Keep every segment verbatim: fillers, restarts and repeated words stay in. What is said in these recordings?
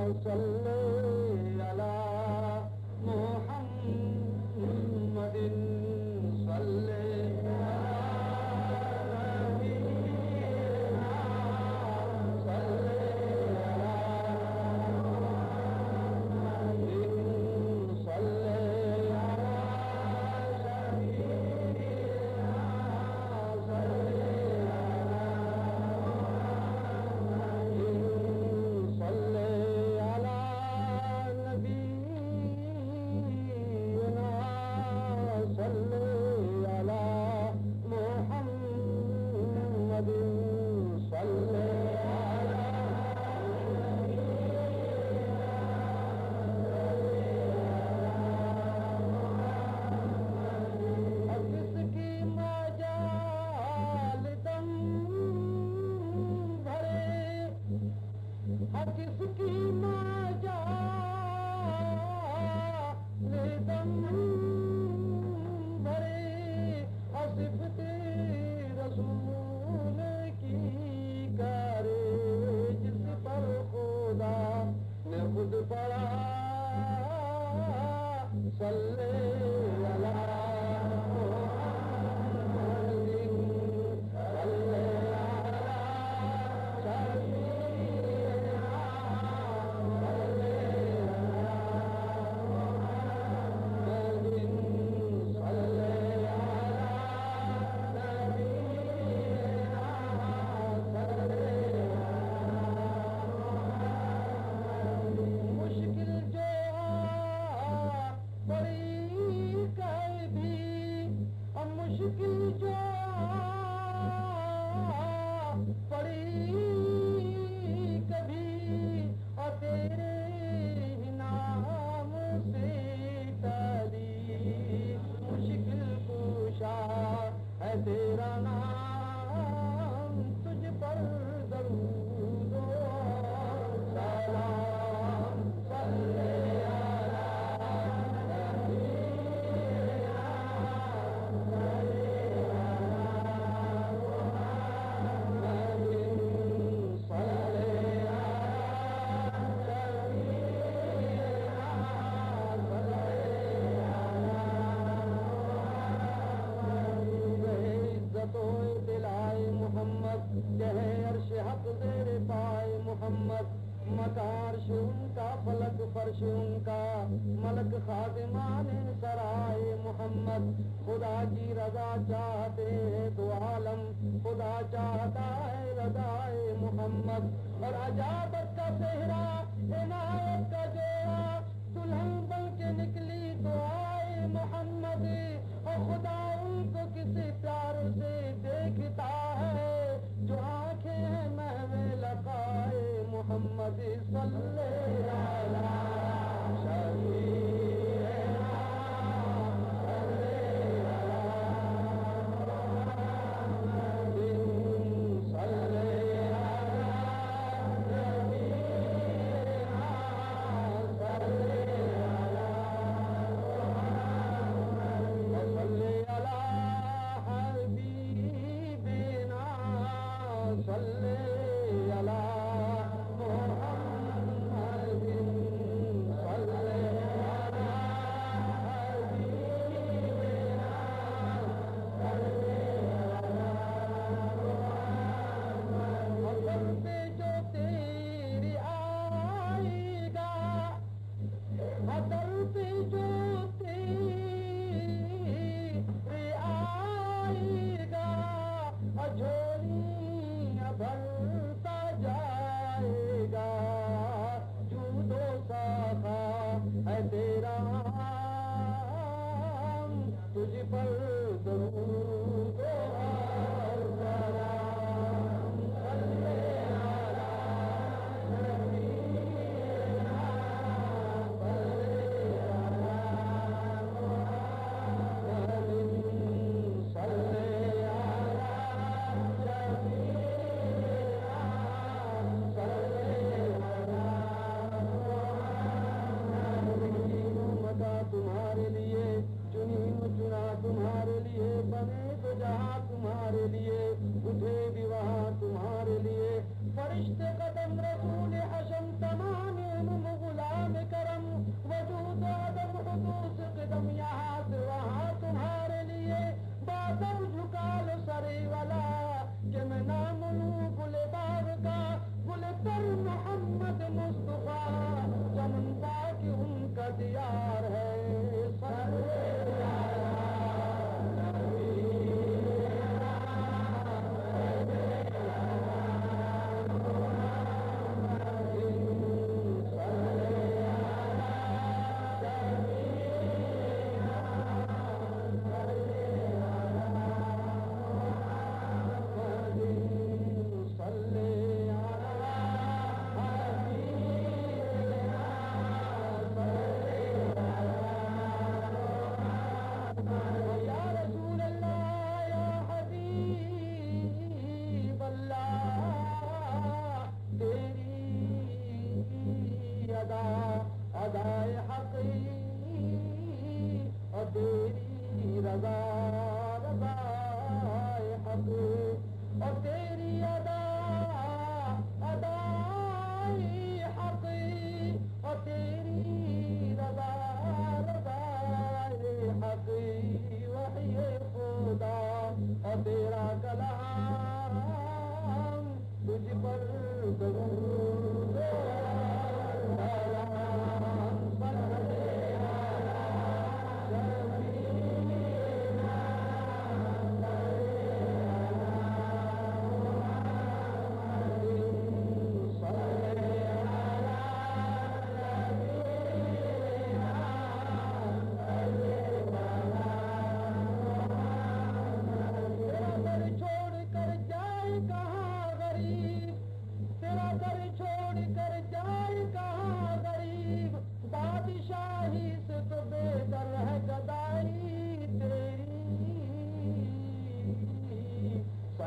صلی علی محمد صلی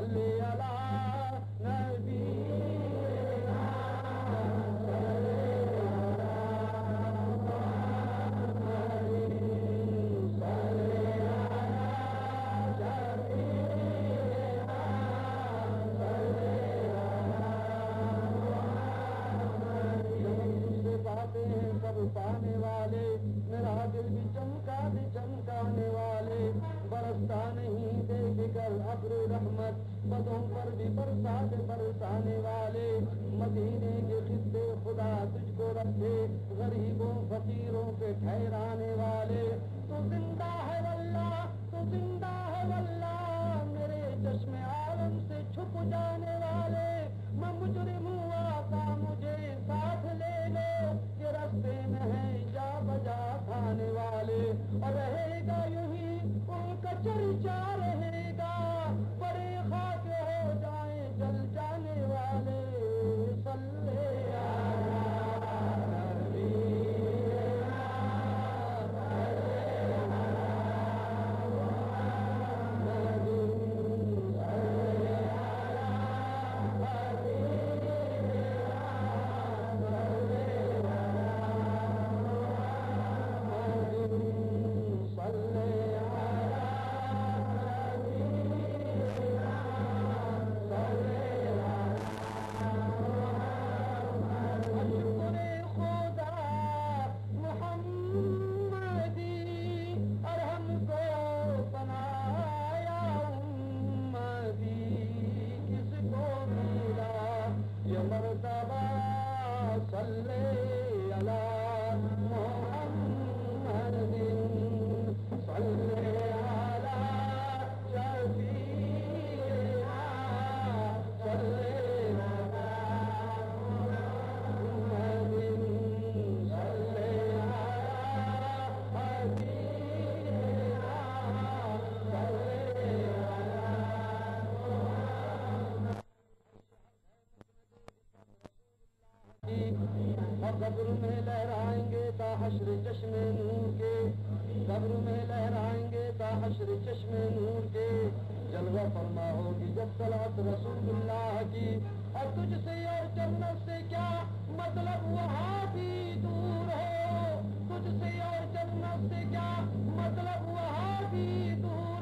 صلی علی نبی پانے والے میرا دل بھی چمکا بھی چمکانے والے برستا نہیں دیکھ کر ابر رحمت بدوں پر بھی برسا دے برسانے والے مدینے کے خطے خدا تجھ کو رکھے غریبوں فقیروں پہ ٹھہرانے والے تو زندہ ہے واللہ تو زندہ ہے واللہ میرے چشم عالم سے چھپ جانے والے میں مجرم ہوا تھا مجھے ساتھ لے لو یہ رستے میں ہے جا بجا کھانے والے اور رہے گا یوں ہی ان کا چرچا رہے گا بڑے خاک ہو جائیں جل جانے والے صلی قبر میں لہرائیں گے تا حشر چشم نور کے قبر میں لہرائیں گے تا حشر چشم نور کے جلوہ فرما ہوگی جب صلاۃ رسول اللہ کی اور تجھ سے اور جنت سے کیا مطلب وہاں بھی دور ہو تجھ سے اور جنت سے کیا مطلب وہاں بھی دور